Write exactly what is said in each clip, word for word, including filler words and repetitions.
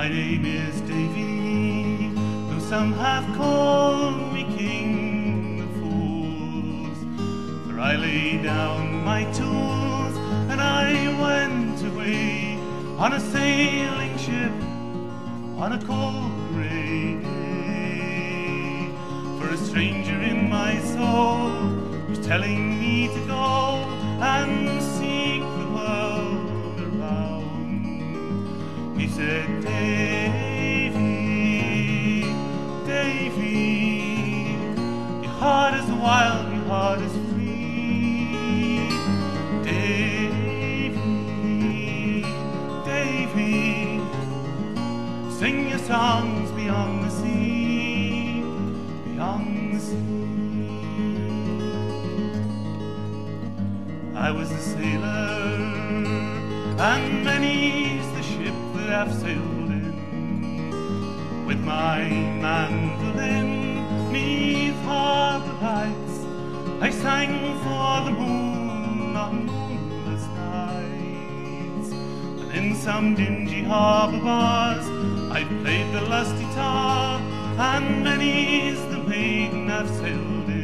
My name is Davey, though some have called me king of fools. For I laid down my tools and I went away on a sailing ship on a cold grey day. For a stranger in my soul was telling me to go and seek the world around. He said, Davey, Davey, your heart is wild, your heart is free. Davey, Davey, sing your songs beyond the sea, beyond the sea. I was a sailor, and many's the ship that I've sailed in. With my mandolin, neath harbour lights, I sang for the moon on moonless nights. And in some dingy harbour bars, I played the lusty tar, and many's the maiden I've sailed in.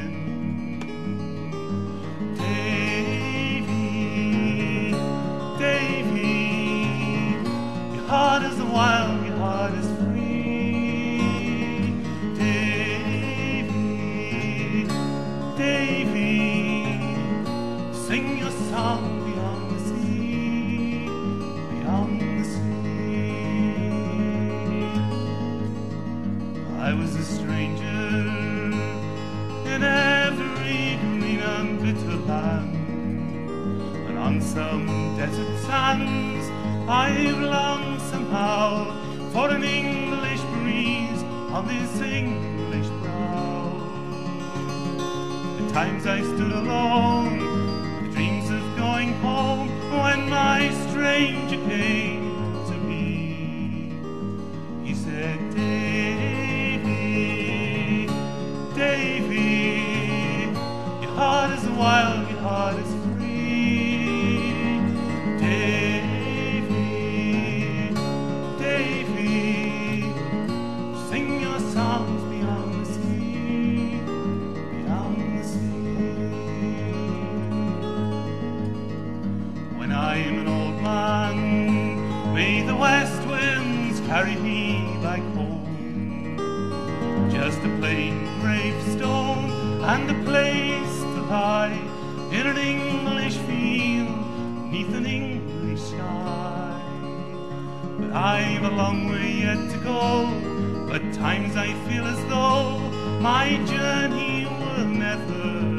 Davey, Davey, your heart is wild, your heart is free. Davey, Davey, sing your song beyond the sea, beyond the sea. I was a stranger in every green and bitter land, and on some desert sands I've longed somehow for an English breeze on this English brow. The times I stood alone, the dreams of going home, when my stranger came to me. He said, Davey, Davey, your heart is wild, your heart is free. Davey, Davey, sing your songs beyond the sea, beyond the sea. When I am an old man, may the west winds carry me back home. Just a plain gravestone and a place to lie in an English field, neath an English sky. But I've a long way yet to go, but times I feel as though my journey will never